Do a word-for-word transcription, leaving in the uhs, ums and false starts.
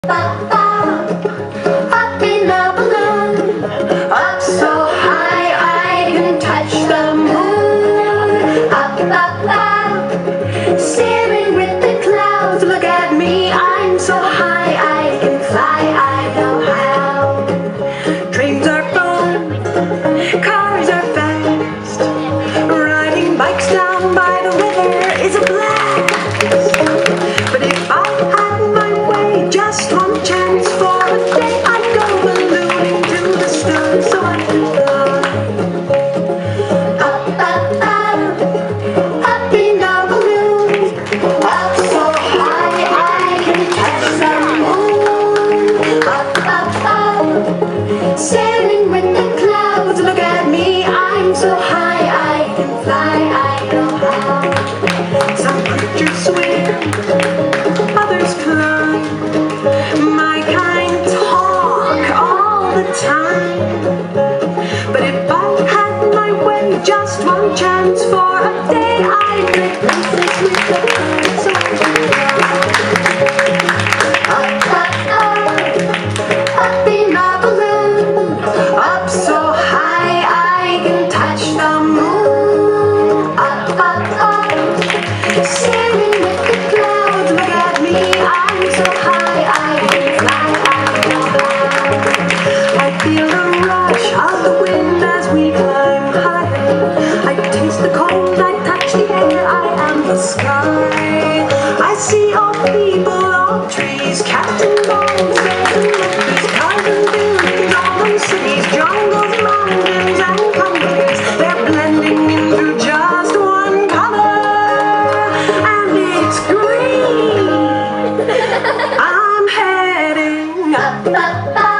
Up in a balloon, up so high I can touch the moon. Up, up, up, sailing with the clouds. Look at me, I'm so high I can fly, I know how. Trains are fun, cars are fast. Riding bikes down by the river is a blast. But if I had my way, just one chance for a day, I'd go ballooning to the stars so I can fly. Up, up, up, up in a balloon, up so high I can touch the moon. Up, up, up, sailing with the clouds. Look at me, I'm so high I can fly, I know how. Some creatures swim, others climb. My kind talk all the time. But if I had my way, just one chance for a day, I'd make places with the birds so I can fly. Up, up, up, up in a balloon, up so high I can touch the moon. Up, up, up, sailing with the clouds. Look at me, I'm so high I can fly, I know how. I feel the rush of the wind as we climb higher. I taste the cold, I touch the air, I am the sky. I see all people, all trees, cats and dogs, bears and monkeys, cars and buildings, all those cities, jungles, mountains and countries. They're blending into just one color, and it's green. I'm heading up, up, up.